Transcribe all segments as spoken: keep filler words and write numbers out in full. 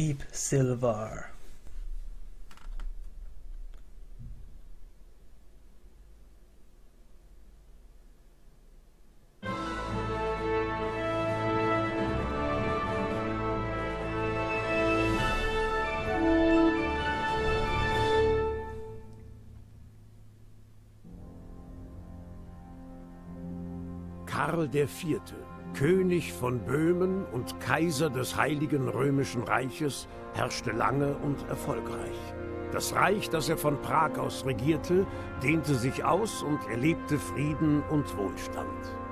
Deep Silver. Karl der Vierte, König von Böhmen und Kaiser des Heiligen Römischen Reiches, herrschte lange und erfolgreich. Das Reich, das er von Prag aus regierte, dehnte sich aus und erlebte Frieden und Wohlstand.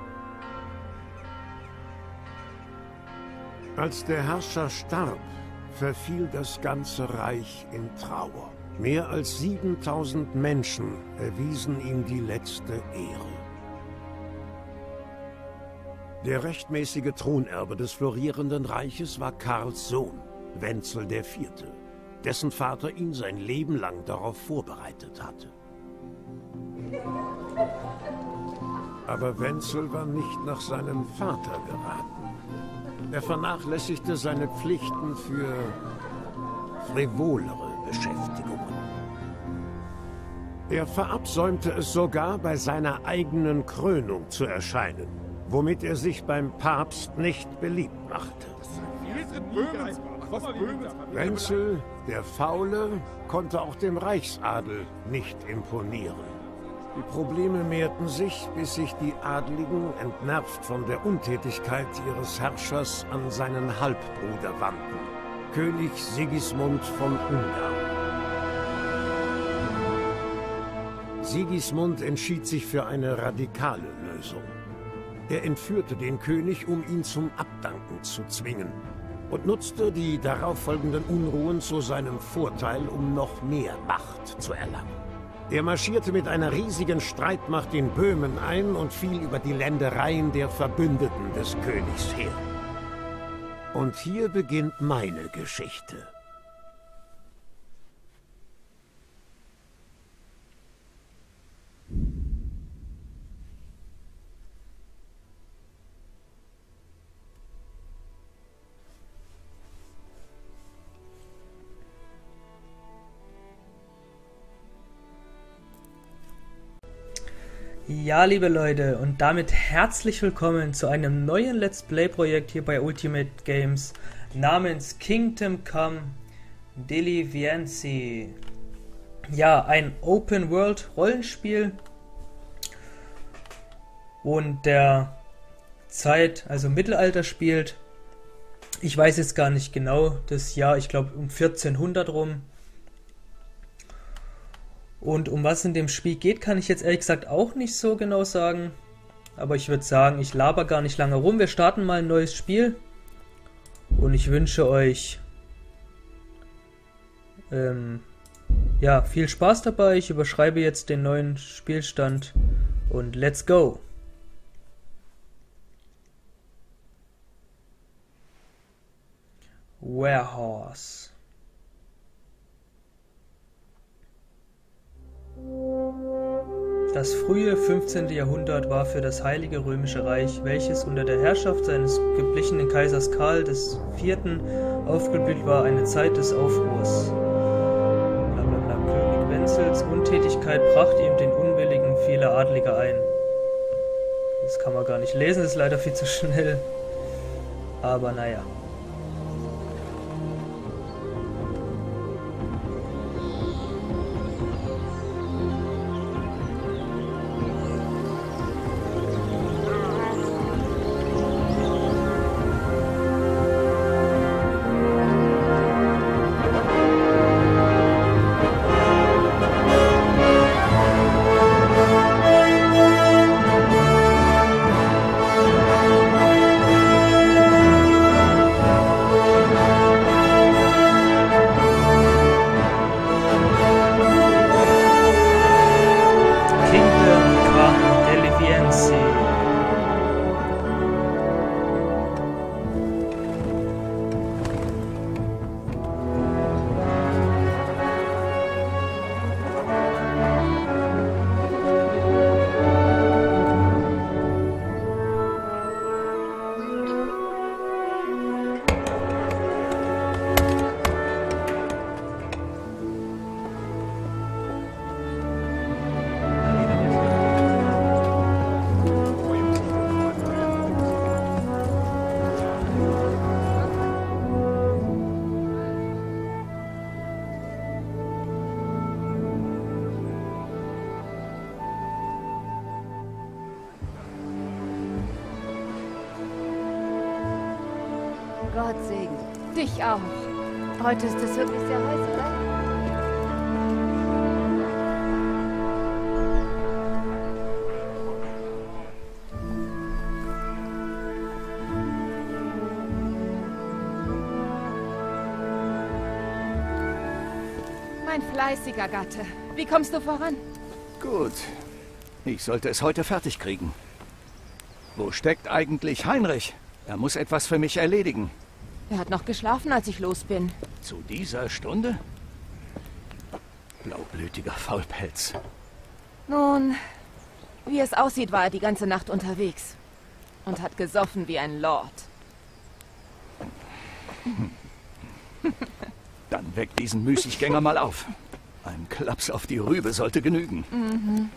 Als der Herrscher starb, verfiel das ganze Reich in Trauer. Mehr als siebentausend Menschen erwiesen ihm die letzte Ehre. Der rechtmäßige Thronerbe des florierenden Reiches war Karls Sohn, Wenzel der Vierte, dessen Vater ihn sein Leben lang darauf vorbereitet hatte. Aber Wenzel war nicht nach seinem Vater geraten. Er vernachlässigte seine Pflichten für frivolere Beschäftigungen. Er verabsäumte es sogar, bei seiner eigenen Krönung zu erscheinen, womit er sich beim Papst nicht beliebt machte. Wenzel, der Faule, konnte auch dem Reichsadel nicht imponieren. Die Probleme mehrten sich, bis sich die Adligen, entnervt von der Untätigkeit ihres Herrschers, an seinen Halbbruder wandten, König Sigismund von Ungarn. Sigismund entschied sich für eine radikale Lösung. Er entführte den König, um ihn zum Abdanken zu zwingen, und nutzte die darauffolgenden Unruhen zu seinem Vorteil, um noch mehr Macht zu erlangen. Er marschierte mit einer riesigen Streitmacht in Böhmen ein und fiel über die Ländereien der Verbündeten des Königs her. Und hier beginnt meine Geschichte. Ja, liebe Leute, und damit herzlich willkommen zu einem neuen Let's Play-Projekt hier bei Ultimate Games namens Kingdom Come Deliverance. Ja, ein Open-World-Rollenspiel und der Zeit, also Mittelalter spielt. Ich weiß jetzt gar nicht genau das Jahr, ich glaube um vierzehnhundert rum. Und um was in dem Spiel geht, kann ich jetzt ehrlich gesagt auch nicht so genau sagen. Aber ich würde sagen, ich laber gar nicht lange rum. Wir starten mal ein neues Spiel. Und ich wünsche euch ähm, ja, viel Spaß dabei. Ich überschreibe jetzt den neuen Spielstand. Und let's go! Warhorse. Das frühe fünfzehnte. Jahrhundert war für das Heilige Römische Reich, welches unter der Herrschaft seines geblichenen Kaisers Karl des Vierten aufgeblüht war, eine Zeit des Aufruhrs. Blablabla. König Wenzels Untätigkeit brachte ihm den Unwilligen vieler Adliger ein. Das kann man gar nicht lesen, das ist leider viel zu schnell. Aber naja. Gott segne. Dich auch. Heute ist es wirklich sehr heiß, oder? Mein fleißiger Gatte. Wie kommst du voran? Gut. Ich sollte es heute fertig kriegen. Wo steckt eigentlich Heinrich? Er muss etwas für mich erledigen. Er hat noch geschlafen, als ich los bin. Zu dieser Stunde? Blaublütiger Faulpelz. Nun, wie es aussieht, war er die ganze Nacht unterwegs. Und hat gesoffen wie ein Lord. Dann weck diesen Müßiggänger mal auf. Ein Klaps auf die Rübe sollte genügen. Mhm.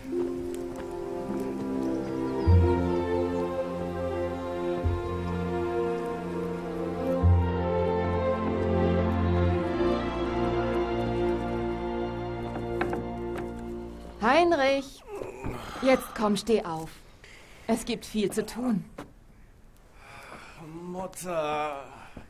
Heinrich, jetzt komm, steh auf. Es gibt viel zu tun. Mutter.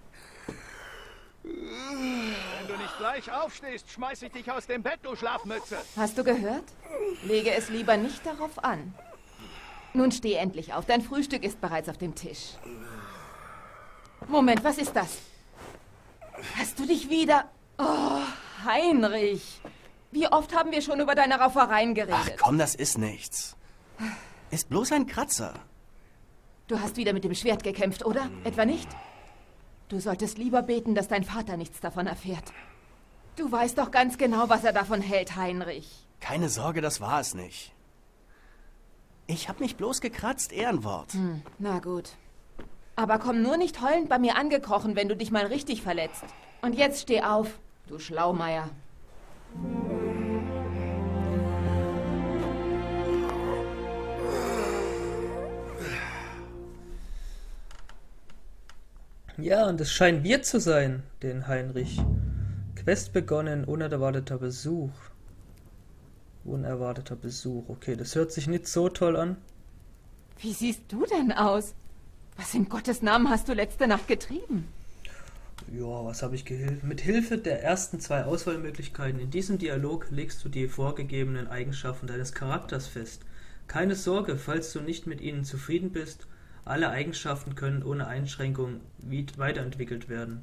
Wenn du nicht gleich aufstehst, schmeiß ich dich aus dem Bett, du Schlafmütze. Hast du gehört? Lege es lieber nicht darauf an. Nun steh endlich auf. Dein Frühstück ist bereits auf dem Tisch. Moment, was ist das? Hast du dich wieder... Oh, Heinrich. Wie oft haben wir schon über deine Raufereien geredet? Ach komm, das ist nichts. Ist bloß ein Kratzer. Du hast wieder mit dem Schwert gekämpft, oder? Etwa nicht? Du solltest lieber beten, dass dein Vater nichts davon erfährt. Du weißt doch ganz genau, was er davon hält, Heinrich. Keine Sorge, das war es nicht. Ich hab mich bloß gekratzt, Ehrenwort. Hm, na gut. Aber komm nur nicht heulend bei mir angekrochen, wenn du dich mal richtig verletzt. Und jetzt steh auf, du Schlaumeier. Ja, und es scheint wir zu sein, den Heinrich. Quest begonnen, unerwarteter Besuch. Unerwarteter Besuch. Okay, das hört sich nicht so toll an. Wie siehst du denn aus? Was in Gottes Namen hast du letzte Nacht getrieben? Ja, was habe ich gehilft? Mit Hilfe der ersten zwei Auswahlmöglichkeiten in diesem Dialog legst du die vorgegebenen Eigenschaften deines Charakters fest. Keine Sorge, falls du nicht mit ihnen zufrieden bist, alle Eigenschaften können ohne Einschränkung weiterentwickelt werden.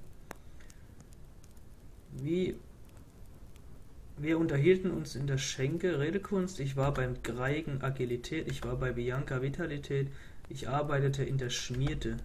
Wie wir unterhielten uns in der Schenke Redekunst, ich war beim Greigen Agilität, ich war bei Bianca Vitalität, ich arbeitete in der Schmiede.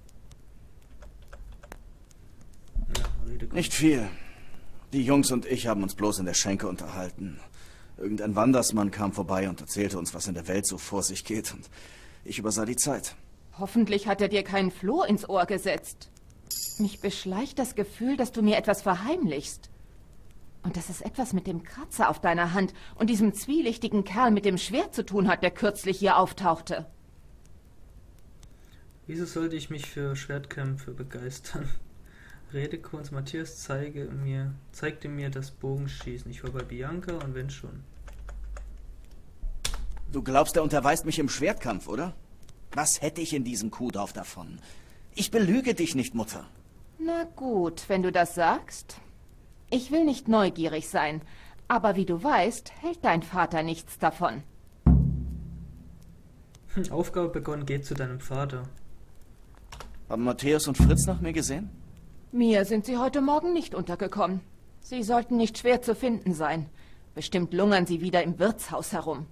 Ja, Redekunst. Nicht viel. Die Jungs und ich haben uns bloß in der Schenke unterhalten. Irgendein Wandersmann kam vorbei und erzählte uns, was in der Welt so vor sich geht. Und ich übersah die Zeit. Hoffentlich hat er dir keinen Floh ins Ohr gesetzt. Mich beschleicht das Gefühl, dass du mir etwas verheimlichst. Und dass es etwas mit dem Kratzer auf deiner Hand und diesem zwielichtigen Kerl mit dem Schwert zu tun hat, der kürzlich hier auftauchte. Wieso sollte ich mich für Schwertkämpfe begeistern? Redekunst, Matthias zeige mir, zeigte mir das Bogenschießen. Ich war bei Bianca und wenn schon. Du glaubst, er unterweist mich im Schwertkampf, oder? Was hätte ich in diesem Kuhdorf davon? Ich belüge dich nicht, Mutter. Na gut, wenn du das sagst. Ich will nicht neugierig sein, aber wie du weißt, hält dein Vater nichts davon. Aufgabe begonnen, geh zu deinem Vater. Haben Matthäus und Fritz nach mir gesehen? Mir sind sie heute Morgen nicht untergekommen. Sie sollten nicht schwer zu finden sein. Bestimmt lungern sie wieder im Wirtshaus herum.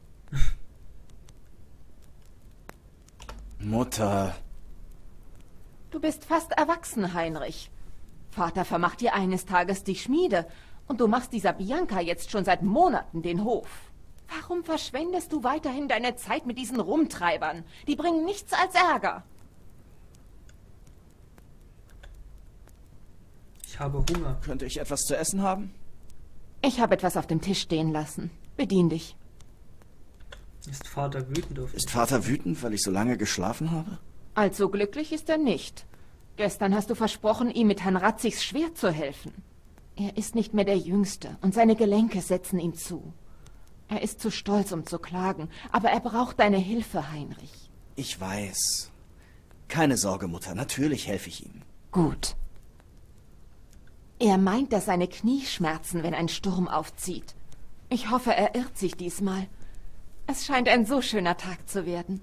Mutter. Du bist fast erwachsen, Heinrich. Vater vermacht dir eines Tages die Schmiede und du machst dieser Bianca jetzt schon seit Monaten den Hof. Warum verschwendest du weiterhin deine Zeit mit diesen Rumtreibern? Die bringen nichts als Ärger. Ich habe Hunger. Könnte ich etwas zu essen haben? Ich habe etwas auf dem Tisch stehen lassen. Bedien dich. Ist Vater wütend auf mich? Ist Vater wütend, weil ich so lange geschlafen habe? Allzu glücklich ist er nicht. Gestern hast du versprochen, ihm mit Herrn Ratzigs Schwert zu helfen. Er ist nicht mehr der Jüngste und seine Gelenke setzen ihm zu. Er ist zu stolz, um zu klagen, aber er braucht deine Hilfe, Heinrich. Ich weiß. Keine Sorge, Mutter, natürlich helfe ich ihm. Gut. Er meint, dass seine Knie schmerzen, wenn ein Sturm aufzieht. Ich hoffe, er irrt sich diesmal. Es scheint ein so schöner Tag zu werden.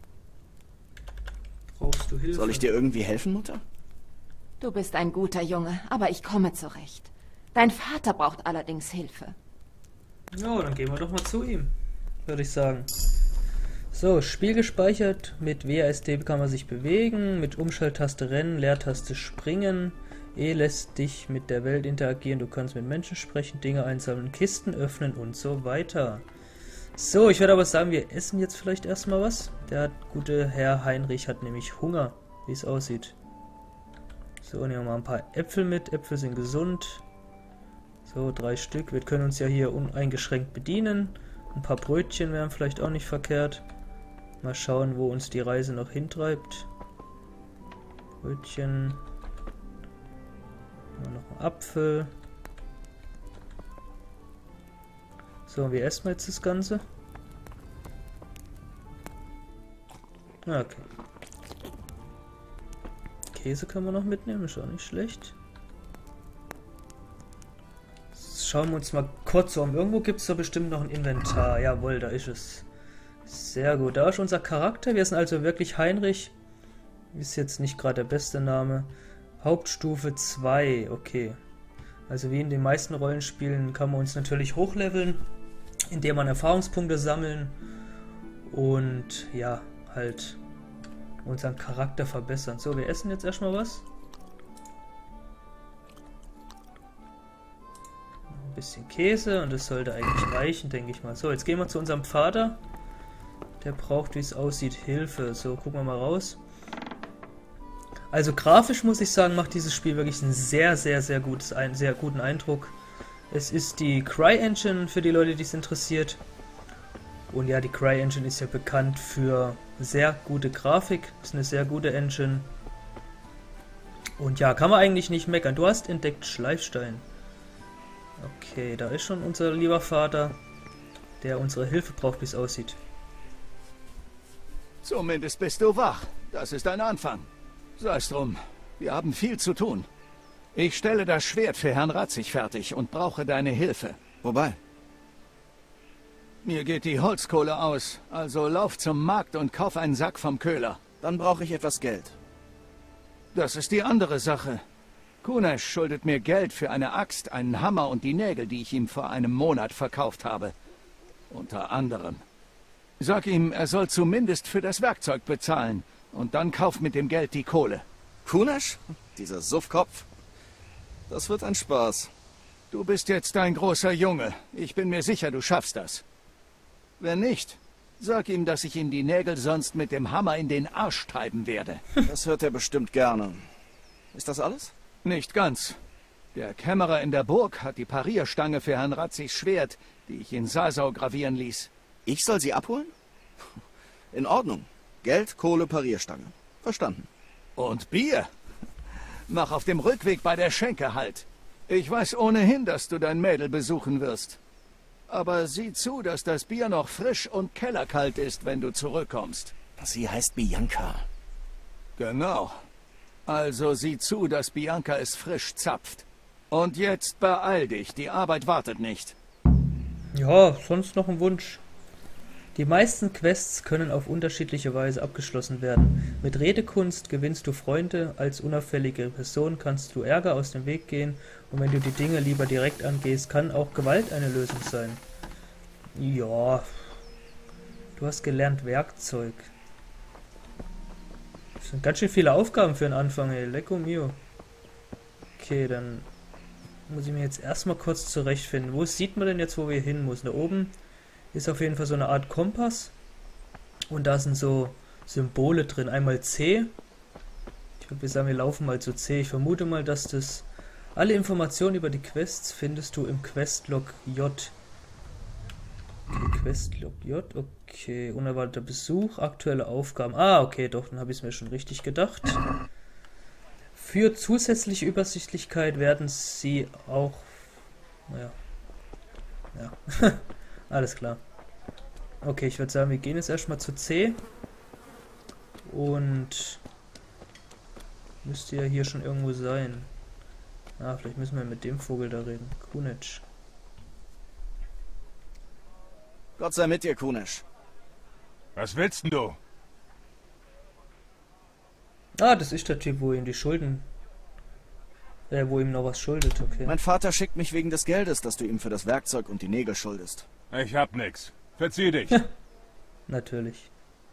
Brauchst du Hilfe? Soll ich dir irgendwie helfen, Mutter? Du bist ein guter Junge, aber ich komme zurecht. Dein Vater braucht allerdings Hilfe. Ja, dann gehen wir doch mal zu ihm, würde ich sagen. So, Spiel gespeichert. Mit W A S D kann man sich bewegen, mit Umschalttaste rennen, Leertaste springen. E lässt dich mit der Welt interagieren, du kannst mit Menschen sprechen, Dinge einsammeln, Kisten öffnen und so weiter. So, ich würde aber sagen, wir essen jetzt vielleicht erstmal was. Der gute Herr Heinrich hat nämlich Hunger, wie es aussieht. So, nehmen wir mal ein paar Äpfel mit. Äpfel sind gesund. So, drei Stück. Wir können uns ja hier uneingeschränkt bedienen. Ein paar Brötchen wären vielleicht auch nicht verkehrt. Mal schauen, wo uns die Reise noch hintreibt. Brötchen. Noch ein Apfel. So, wie essen wir jetzt das Ganze? Okay. Käse können wir noch mitnehmen, ist auch nicht schlecht. Jetzt schauen wir uns mal kurz um. Irgendwo gibt es da bestimmt noch ein Inventar. Jawohl, da ist es. Sehr gut. Da ist unser Charakter. Wir sind also wirklich Heinrich. Ist jetzt nicht gerade der beste Name. Hauptstufe zwei, okay. Also wie in den meisten Rollenspielen kann man uns natürlich hochleveln, indem man Erfahrungspunkte sammeln und ja, halt unseren Charakter verbessern. So, wir essen jetzt erstmal was. Ein bisschen Käse und das sollte eigentlich reichen, denke ich mal. So, jetzt gehen wir zu unserem Vater. Der braucht, wie es aussieht, Hilfe. So, gucken wir mal raus. Also grafisch muss ich sagen, macht dieses Spiel wirklich einen sehr, sehr, sehr, gutes, einen sehr guten Eindruck. Es ist die CryEngine für die Leute, die es interessiert. Und ja, die CryEngine ist ja bekannt für sehr gute Grafik. Ist eine sehr gute Engine. Und ja, kann man eigentlich nicht meckern. Du hast entdeckt Schleifstein. Okay, da ist schon unser lieber Vater, der unsere Hilfe braucht, wie es aussieht. Zumindest bist du wach. Das ist ein Anfang. Sei es drum, wir haben viel zu tun. Ich stelle das Schwert für Herrn Ratzig fertig und brauche deine Hilfe. Wobei? Mir geht die Holzkohle aus, also lauf zum Markt und kauf einen Sack vom Köhler. Dann brauche ich etwas Geld. Das ist die andere Sache. Kunesh schuldet mir Geld für eine Axt, einen Hammer und die Nägel, die ich ihm vor einem Monat verkauft habe. Unter anderem. Sag ihm, er soll zumindest für das Werkzeug bezahlen. Und dann kauf mit dem Geld die Kohle. Kunesh? Dieser Suffkopf? Das wird ein Spaß. Du bist jetzt ein großer Junge. Ich bin mir sicher, du schaffst das. Wenn nicht, sag ihm, dass ich ihm die Nägel sonst mit dem Hammer in den Arsch treiben werde. Das hört er bestimmt gerne. Ist das alles? Nicht ganz. Der Kämmerer in der Burg hat die Parierstange für Herrn Ratzigs Schwert, die ich in Sasau gravieren ließ. Ich soll sie abholen? In Ordnung. Geld, Kohle, Parierstange. Verstanden. Und Bier? Mach auf dem Rückweg bei der Schenke halt. Ich weiß ohnehin, dass du dein Mädel besuchen wirst. Aber sieh zu, dass das Bier noch frisch und kellerkalt ist, wenn du zurückkommst. Sie heißt Bianca. Genau. Also sieh zu, dass Bianca es frisch zapft. Und jetzt beeil dich, die Arbeit wartet nicht. Ja, sonst noch ein Wunsch. Die meisten Quests können auf unterschiedliche Weise abgeschlossen werden. Mit Redekunst gewinnst du Freunde, als unauffällige Person kannst du Ärger aus dem Weg gehen und wenn du die Dinge lieber direkt angehst, kann auch Gewalt eine Lösung sein. Ja, du hast gelernt Werkzeug. Das sind ganz schön viele Aufgaben für den Anfang, ey. Lecco mio. Okay, dann muss ich mir jetzt erstmal kurz zurechtfinden. Wo sieht man denn jetzt, wo wir hin müssen? Da oben ist auf jeden Fall so eine Art Kompass. Und da sind so Symbole drin. Einmal C. Ich würde sagen, wir laufen mal zu C. Ich vermute mal, dass das... Alle Informationen über die Quests findest du im Questlog J. Okay, Questlog J. Okay, unerwarteter Besuch, aktuelle Aufgaben. Ah, okay, doch, dann habe ich es mir schon richtig gedacht. Für zusätzliche Übersichtlichkeit werden sie auch... Naja. Ja. Alles klar. Okay, ich würde sagen, wir gehen jetzt erstmal zu C. Und Müsste ja hier schon irgendwo sein. Ah, vielleicht müssen wir mit dem Vogel da reden. Kunesh. Gott sei mit dir, Kunesh. Was willst denn du? Ah, das ist der Typ, wo ihm die Schulden... Äh, wo ihm noch was schuldet, okay. Mein Vater schickt mich wegen des Geldes, das du ihm für das Werkzeug und die Nägel schuldest. Ich hab nix. Verzieh dich. Natürlich.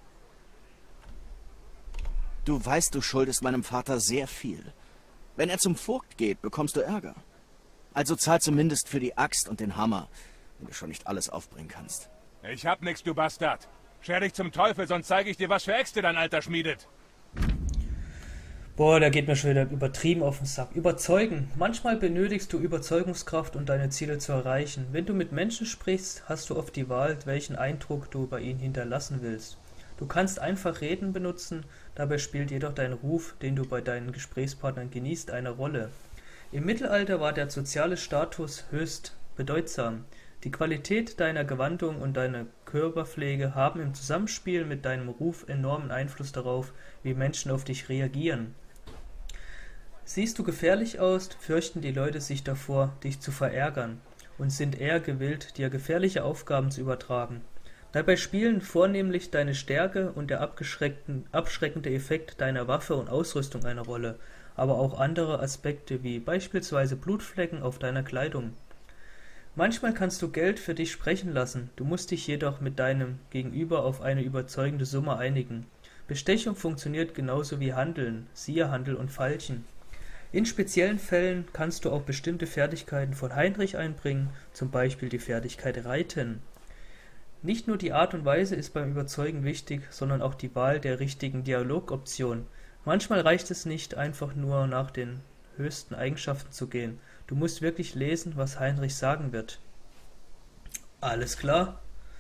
Du weißt, du schuldest meinem Vater sehr viel. Wenn er zum Vogt geht, bekommst du Ärger. Also zahl zumindest für die Axt und den Hammer, wenn du schon nicht alles aufbringen kannst. Ich hab nix, du Bastard. Scher dich zum Teufel, sonst zeige ich dir, was für Äxte dein Alter schmiedet. Boah, da geht mir schon wieder übertrieben auf den Sack. Überzeugen. Manchmal benötigst du Überzeugungskraft, um deine Ziele zu erreichen. Wenn du mit Menschen sprichst, hast du oft die Wahl, welchen Eindruck du bei ihnen hinterlassen willst. Du kannst einfach Reden benutzen, dabei spielt jedoch dein Ruf, den du bei deinen Gesprächspartnern genießt, eine Rolle. Im Mittelalter war der soziale Status höchst bedeutsam. Die Qualität deiner Gewandung und deiner Körperpflege haben im Zusammenspiel mit deinem Ruf enormen Einfluss darauf, wie Menschen auf dich reagieren. Siehst du gefährlich aus, fürchten die Leute sich davor, dich zu verärgern und sind eher gewillt, dir gefährliche Aufgaben zu übertragen. Dabei spielen vornehmlich deine Stärke und der abschreckende Effekt deiner Waffe und Ausrüstung eine Rolle, aber auch andere Aspekte wie beispielsweise Blutflecken auf deiner Kleidung. Manchmal kannst du Geld für dich sprechen lassen, du musst dich jedoch mit deinem Gegenüber auf eine überzeugende Summe einigen. Bestechung funktioniert genauso wie Handeln, siehe Handel und Falschen. In speziellen Fällen kannst du auch bestimmte Fertigkeiten von Heinrich einbringen, zum Beispiel die Fertigkeit Reiten. Nicht nur die Art und Weise ist beim Überzeugen wichtig, sondern auch die Wahl der richtigen Dialogoption. Manchmal reicht es nicht, einfach nur nach den höchsten Eigenschaften zu gehen. Du musst wirklich lesen, was Heinrich sagen wird. Alles klar.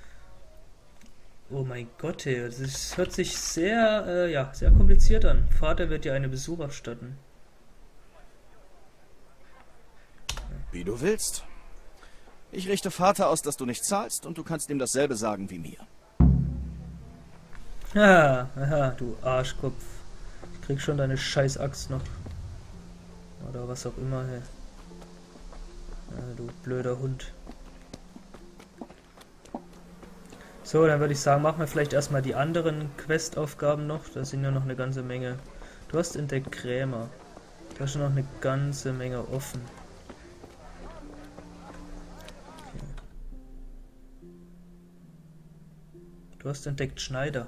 Oh mein Gott, ey, das ist, hört sich sehr, äh, ja, sehr kompliziert an. Vater wird dir einen Besuch abstatten. Wie du willst. Ich richte Vater aus, dass du nicht zahlst, und du kannst ihm dasselbe sagen wie mir. Haha, aha, du Arschkopf. Ich krieg schon deine scheiß Axt noch. Oder was auch immer, hey. Ja, du blöder Hund. So, dann würde ich sagen, machen wir vielleicht erstmal die anderen Questaufgaben noch. Da sind ja noch eine ganze Menge. Du hast entdeckt Krämer. Da ist schon noch eine ganze Menge offen. Okay. Du hast entdeckt Schneider.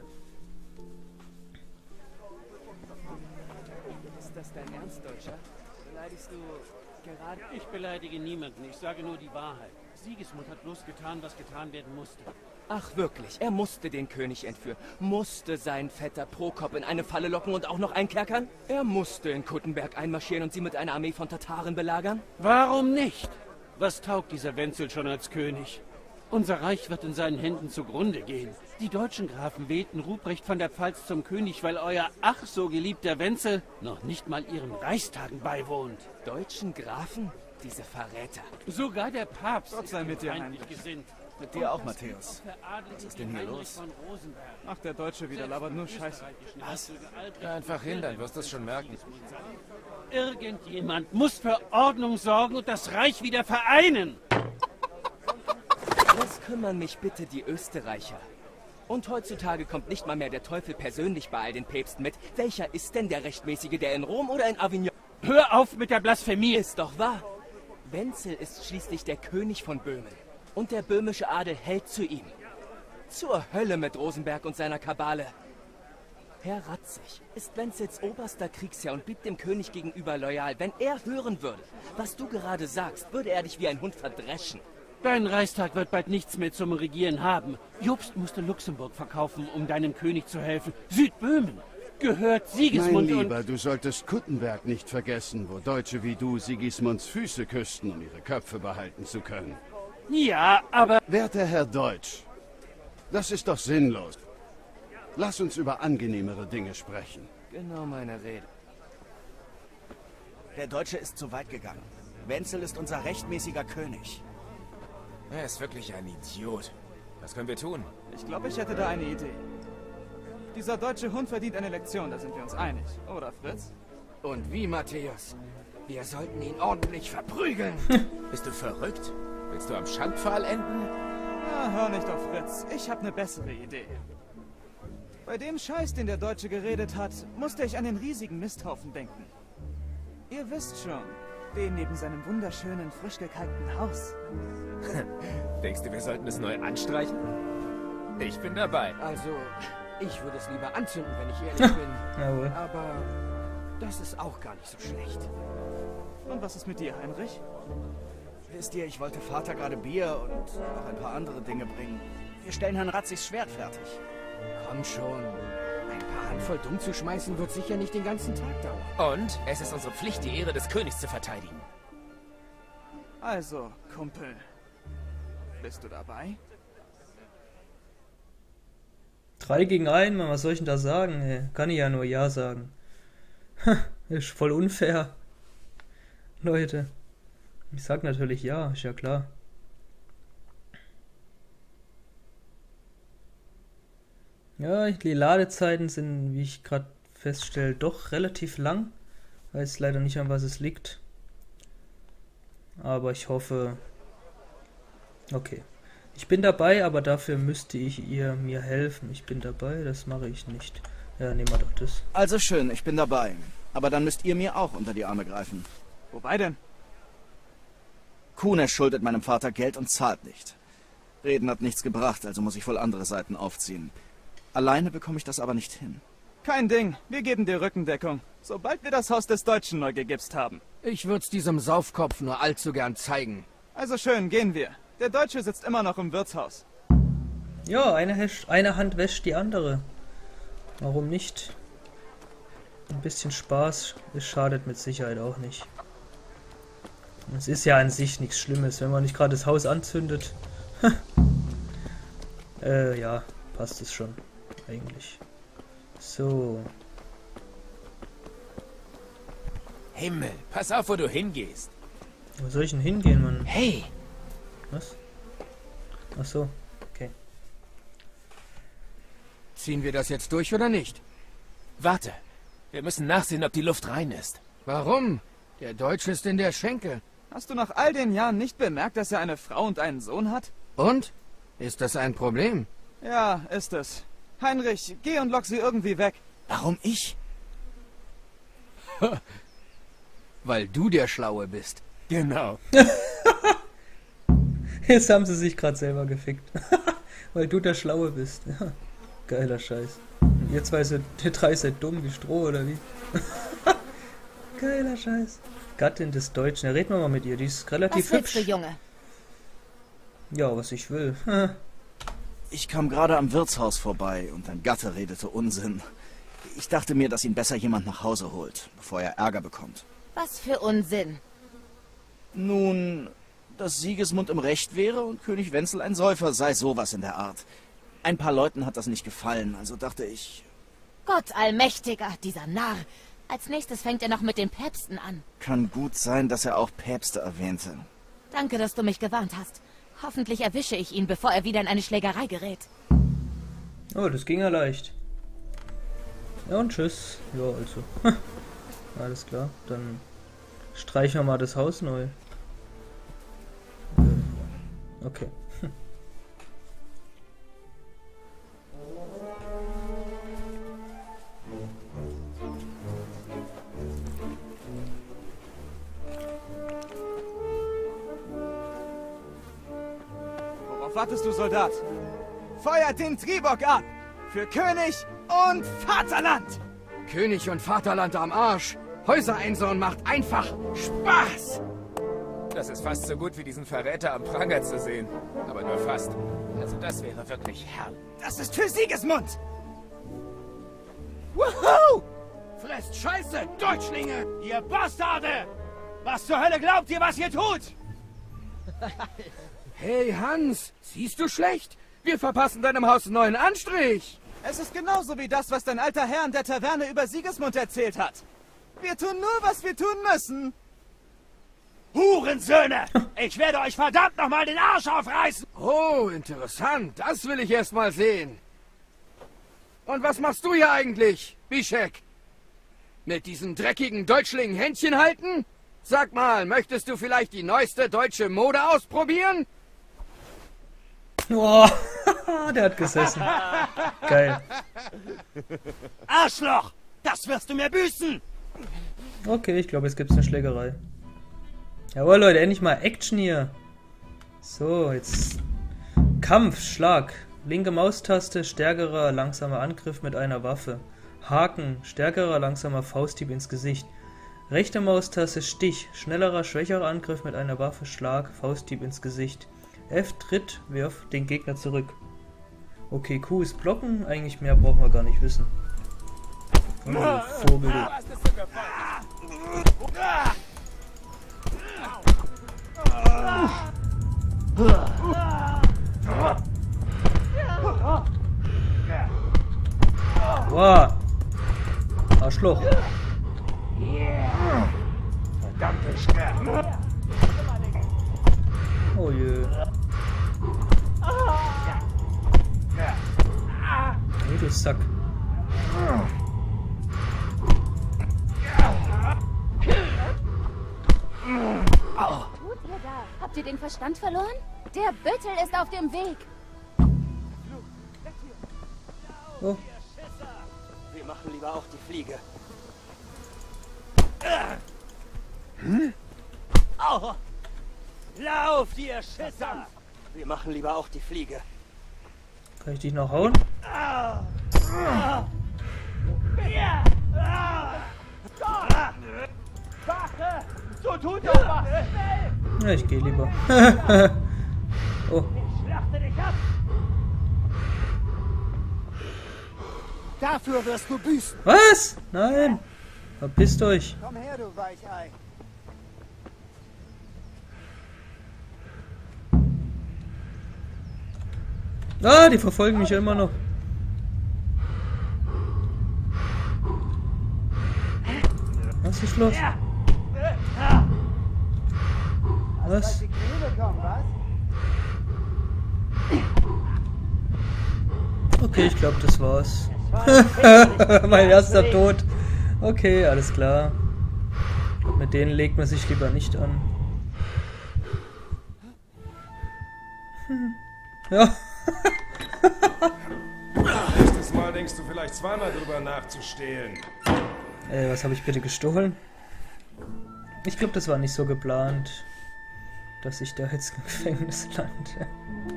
Ist das dein Ernst, Deutscher? Beleidigst du gerade... Ich beleidige niemanden, ich sage nur die Wahrheit. Sigismund hat bloß getan, was getan werden musste. Ach wirklich, er musste den König entführen, musste seinen Vetter Prokop in eine Falle locken und auch noch einkerkern? Er musste in Kuttenberg einmarschieren und sie mit einer Armee von Tataren belagern? Warum nicht? Was taugt dieser Wenzel schon als König? Unser Reich wird in seinen Händen zugrunde gehen. Die deutschen Grafen wählten Ruprecht von der Pfalz zum König, weil euer ach so geliebter Wenzel noch nicht mal ihren Reichstagen beiwohnt. Deutschen Grafen? Diese Verräter. Sogar der Papst Gott sei ist mit dir, feindlich Heinrich. gesinnt. Mit dir auch, Matthäus. Was ist denn hier los? Ach, der Deutsche wieder labert nur Scheiße. Was? Einfach hin, dann wirst du es schon merken. Irgendjemand muss für Ordnung sorgen und das Reich wieder vereinen. Das kümmern mich bitte die Österreicher. Und heutzutage kommt nicht mal mehr der Teufel persönlich bei all den Päpsten mit. Welcher ist denn der Rechtmäßige, der in Rom oder in Avignon... Hör auf mit der Blasphemie! Ist doch wahr. Wenzel ist schließlich der König von Böhmen. Und der böhmische Adel hält zu ihm. Zur Hölle mit Rosenberg und seiner Kabale. Herr Ratzig ist Wenzels oberster Kriegsherr und blieb dem König gegenüber loyal. Wenn er hören würde, was du gerade sagst, würde er dich wie ein Hund verdreschen. Dein Reichstag wird bald nichts mehr zum Regieren haben. Jobst musste Luxemburg verkaufen, um deinem König zu helfen. Südböhmen gehört Sigismund. Mein Lieber, du solltest Kuttenberg nicht vergessen, wo Deutsche wie du Sigismunds Füße küssten, um ihre Köpfe behalten zu können. Ja, aber... Werter Herr Deutsch, das ist doch sinnlos. Lass uns über angenehmere Dinge sprechen. Genau meine Rede. Der Deutsche ist zu weit gegangen. Wenzel ist unser rechtmäßiger König. Er ist wirklich ein Idiot. Was können wir tun? Ich glaube, ich hätte da eine Idee. Dieser deutsche Hund verdient eine Lektion, da sind wir uns einig. Oder, Fritz? Und wie, Matthäus? Wir sollten ihn ordentlich verprügeln. Bist du verrückt? Willst du am Schandpfahl enden? Na, hör nicht auf Fritz. Ich habe eine bessere Idee. Bei dem Scheiß, den der Deutsche geredet hat, musste ich an den riesigen Misthaufen denken. Ihr wisst schon, den neben seinem wunderschönen, frisch gekalkten Haus. Denkst du, wir sollten es neu anstreichen? Ich bin dabei. Also, ich würde es lieber anzünden, wenn ich ehrlich bin. Jawohl. Aber das ist auch gar nicht so schlecht. Und was ist mit dir, Heinrich? Wisst ihr, ich wollte Vater gerade Bier und noch ein paar andere Dinge bringen. Wir stellen Herrn Ratzigs Schwert fertig. Komm schon. Ein paar Handvoll dumm zu schmeißen wird sicher nicht den ganzen Tag dauern. Und es ist unsere Pflicht, die Ehre des Königs zu verteidigen. Also, Kumpel. Bist du dabei? Drei gegen einen, was soll ich denn da sagen? Ey? Kann ich ja nur Ja sagen. Ist voll unfair. Leute. Ich sag natürlich Ja, ist ja klar. Ja, die Ladezeiten sind, wie ich gerade feststelle, doch relativ lang. Weiß leider nicht, an was es liegt. Aber ich hoffe... Okay. Ich bin dabei, aber dafür müsste ich ihr mir helfen. Ich bin dabei, das mache ich nicht. Ja, nehmen wir doch das. Also schön, ich bin dabei. Aber dann müsst ihr mir auch unter die Arme greifen. Wobei denn? Kunesh schuldet meinem Vater Geld und zahlt nicht. Reden hat nichts gebracht, also muss ich wohl andere Seiten aufziehen. Alleine bekomme ich das aber nicht hin. Kein Ding, wir geben dir Rückendeckung, sobald wir das Haus des Deutschen neu gegipst haben. Ich würd's diesem Saufkopf nur allzu gern zeigen. Also schön, gehen wir. Der Deutsche sitzt immer noch im Wirtshaus. Ja, eine, Hesch, eine Hand wäscht die andere. Warum nicht? Ein bisschen Spaß, es schadet mit Sicherheit auch nicht. Es ist ja an sich nichts Schlimmes, wenn man nicht gerade das Haus anzündet. äh, ja, passt es schon, eigentlich. So. Himmel, pass auf, wo du hingehst. Wo soll ich denn hingehen, Mann? Hey! Was? Ach so, okay. Ziehen wir das jetzt durch oder nicht? Warte, wir müssen nachsehen, ob die Luft rein ist. Warum? Der Deutsche ist in der Schenke. Hast du nach all den Jahren nicht bemerkt, dass er eine Frau und einen Sohn hat? Und? Ist das ein Problem? Ja, ist es. Heinrich, geh und lock sie irgendwie weg. Warum ich? Weil du der Schlaue bist. Genau. Jetzt haben sie sich gerade selber gefickt. Weil du der Schlaue bist. Ja, geiler Scheiß. Und ihr zwei seid, ihr drei seid dumm wie Stroh, oder wie? Geiler Scheiß. Gattin des Deutschen. Ja, reden wir mal mit ihr. Die ist relativ was hübsch. willst du, Junge? Ja, was ich will. Ich kam gerade am Wirtshaus vorbei und ein Gatte redete Unsinn. Ich dachte mir, dass ihn besser jemand nach Hause holt, bevor er Ärger bekommt. Was für Unsinn. Nun, dass Sigismund im Recht wäre und König Wenzel ein Säufer sei, sowas in der Art. Ein paar Leuten hat das nicht gefallen, also dachte ich... Gott allmächtiger, dieser Narr. Als nächstes fängt er noch mit den Päpsten an. Kann gut sein, dass er auch Päpste erwähnte. Danke, dass du mich gewarnt hast. Hoffentlich erwische ich ihn, bevor er wieder in eine Schlägerei gerät. Oh, das ging ja leicht. Ja, und tschüss. Ja, also. Alles klar, dann streichen wir mal das Haus neu. Okay. Worauf wartest du, Soldat? Feuert den Tribock ab! Für König und Vaterland! König und Vaterland am Arsch. Häuser einsauen macht einfach Spaß. Das ist fast so gut wie diesen Verräter am Pranger zu sehen. Aber nur fast. Also das wäre wirklich herrlich. Das ist für Sigismund! Wuhu! Fresst Scheiße, Deutschlinge! Ihr Bastarde! Was zur Hölle glaubt ihr, was ihr tut? Hey Hans, siehst du schlecht? Wir verpassen deinem Haus einen neuen Anstrich. Es ist genauso wie das, was dein alter Herr in der Taverne über Sigismund erzählt hat. Wir tun nur, was wir tun müssen. Hurensöhne! Ich werde euch verdammt nochmal den Arsch aufreißen! Oh, interessant. Das will ich erst mal sehen. Und was machst du hier eigentlich, Bischek? Mit diesen dreckigen Deutschlingen Händchen halten? Sag mal, möchtest du vielleicht die neueste deutsche Mode ausprobieren? Oh, der hat gesessen. Geil. Arschloch! Das wirst du mir büßen! Okay, ich glaube, jetzt gibt es eine Schlägerei. Jawohl, Leute, endlich mal Action hier. So, jetzt Kampf, Schlag. Linke Maustaste, stärkerer, langsamer Angriff mit einer Waffe. Haken, stärkerer, langsamer Fausthieb ins Gesicht. Rechte Maustaste, Stich, schnellerer, schwächerer Angriff mit einer Waffe, Schlag, Fausthieb ins Gesicht. F, Tritt, wirf den Gegner zurück. Okay, Q ist Blocken, eigentlich mehr brauchen wir gar nicht wissen. Oh, du Vogel. Wow. Arschloch. Verdammte Stärke. Oh je. Nee, du Sack. Was tut ihr da? Habt ihr den Verstand verloren? Der Büttel ist auf dem Weg. Oh. Wir machen lieber auch die Fliege. Hm? Oh. Lauf, ihr Schisser! Wir machen lieber auch die Fliege. Kann ich dich noch hauen? Ah. Ah. Ja. Ah. Wache! So tut doch was! Schnell! Ja, ich gehe lieber. Oh. Ich schlachte dich ab! Dafür wirst du büßen. Was? Nein! Verpisst euch! Komm her, du Weichei. Ah, die verfolgen mich ja immer noch. Was ist los? Was? Okay, ich glaube, das war's. Mein erster Tod. Okay, alles klar. Mit denen legt man sich lieber nicht an. Hm. Ja. Nächstes Mal denkst du vielleicht zweimal drüber nachzustehlen. Ey, was habe ich bitte gestohlen? Ich glaube, das war nicht so geplant, dass ich da jetzt im Gefängnis lande.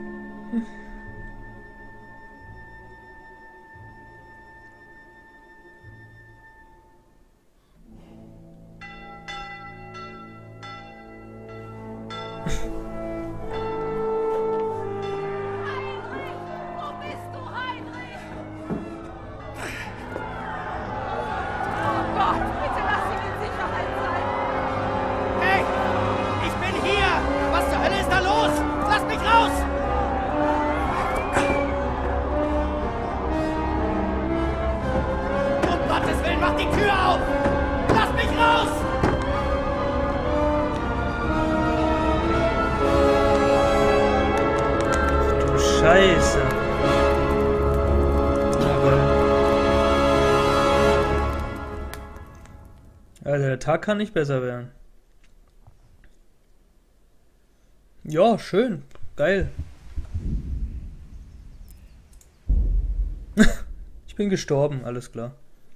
Scheiße. Also der Tag kann nicht besser werden. Ja, schön. Geil. Ich bin gestorben, alles klar.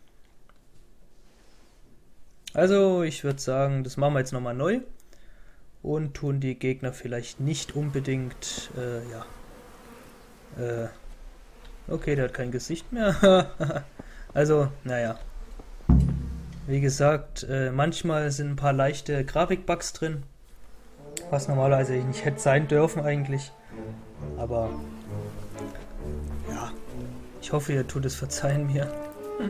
Also, ich würde sagen, das machen wir jetzt nochmal neu. Und tun die Gegner vielleicht nicht unbedingt, äh, ja. Äh, okay, der hat kein Gesicht mehr. Also, naja. Wie gesagt, äh, manchmal sind ein paar leichte Grafikbugs drin. Was normalerweise nicht hätte sein dürfen eigentlich. Aber, ja. Ich hoffe, ihr tut es verzeihen mir. Hm.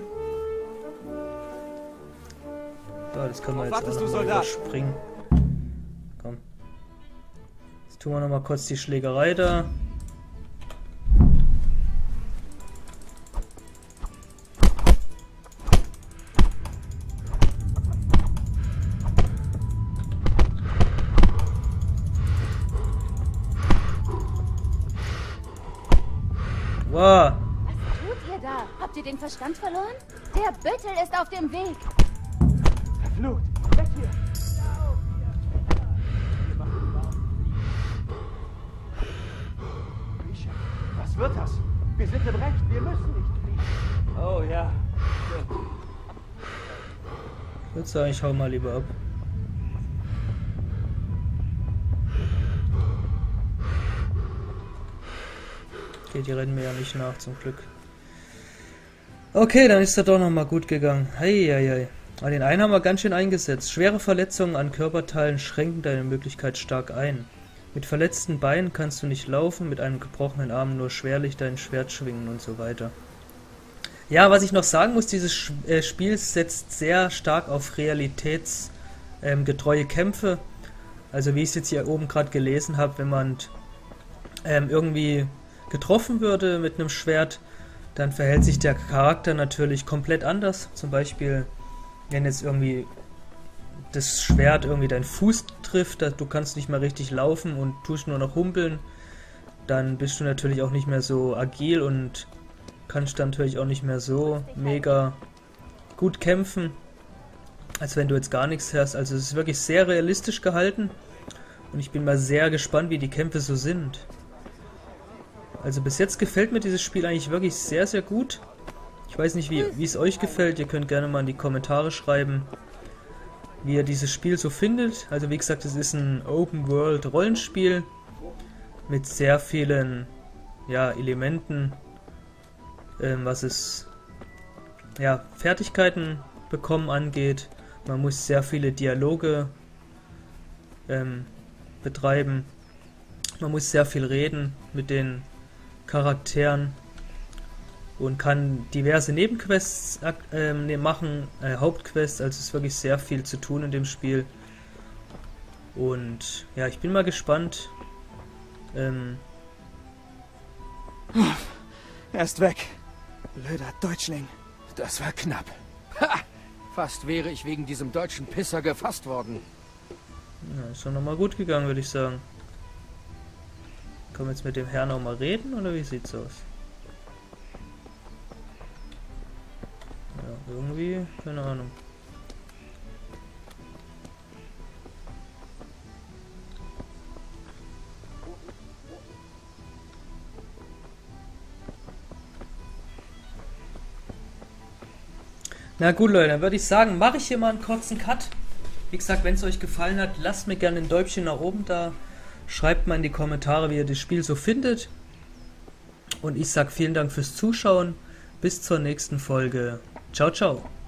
So, das können wir jetzt auch noch mal überspringen. Komm. Jetzt tun wir noch mal kurz die Schlägerei da. Wow. Was tut ihr da? Habt ihr den Verstand verloren? Der Büttel ist auf dem Weg. Verflucht! Weg hier! Was wird das? Wir sind im Recht, wir müssen nicht fliehen. Oh ja. Ich würde sagen, ich hau mal lieber ab. Okay, die rennen mir ja nicht nach, zum Glück. Okay, dann ist das doch nochmal gut gegangen. Heieiei. Aber den einen haben wir ganz schön eingesetzt. Schwere Verletzungen an Körperteilen schränken deine Möglichkeit stark ein. Mit verletzten Beinen kannst du nicht laufen, mit einem gebrochenen Arm nur schwerlich dein Schwert schwingen und so weiter. Ja, was ich noch sagen muss, dieses Spiel setzt sehr stark auf realitätsgetreue ähm, Kämpfe. Also wie ich es jetzt hier oben gerade gelesen habe, wenn man ähm, irgendwie getroffen würde mit einem Schwert, dann verhält sich der Charakter natürlich komplett anders. Zum Beispiel, wenn jetzt irgendwie das Schwert irgendwie deinen Fuß trifft, du kannst nicht mehr richtig laufen und tust nur noch humpeln, dann bist du natürlich auch nicht mehr so agil und kannst dann natürlich auch nicht mehr so mega gut kämpfen, als wenn du jetzt gar nichts hast. Also es ist wirklich sehr realistisch gehalten und ich bin mal sehr gespannt, wie die Kämpfe so sind. Also bis jetzt gefällt mir dieses Spiel eigentlich wirklich sehr, sehr gut. Ich weiß nicht, wie, wie es euch gefällt. Ihr könnt gerne mal in die Kommentare schreiben, wie ihr dieses Spiel so findet. Also wie gesagt, es ist ein Open-World-Rollenspiel mit sehr vielen ja, Elementen, ähm, was es ja, Fertigkeiten bekommen angeht. Man muss sehr viele Dialoge ähm, betreiben. Man muss sehr viel reden mit den Charakteren und kann diverse Nebenquests äh, machen, äh, Hauptquests, also es ist wirklich sehr viel zu tun in dem Spiel. Und ja, ich bin mal gespannt. Ähm er ist weg. Blöder Deutschling. Das war knapp. Ha! Fast wäre ich wegen diesem deutschen Pisser gefasst worden. Ja, ist doch nochmal gut gegangen, würde ich sagen. Können wir jetzt mit dem Herrn auch mal reden, oder wie sieht's aus? Ja, irgendwie, keine Ahnung. Na gut, Leute, dann würde ich sagen, mache ich hier mal einen kurzen Cut. Wie gesagt, wenn es euch gefallen hat, lasst mir gerne ein Däumchen nach oben da. Schreibt mal in die Kommentare, wie ihr das Spiel so findet. Und ich sage vielen Dank fürs Zuschauen. Bis zur nächsten Folge. Ciao, ciao.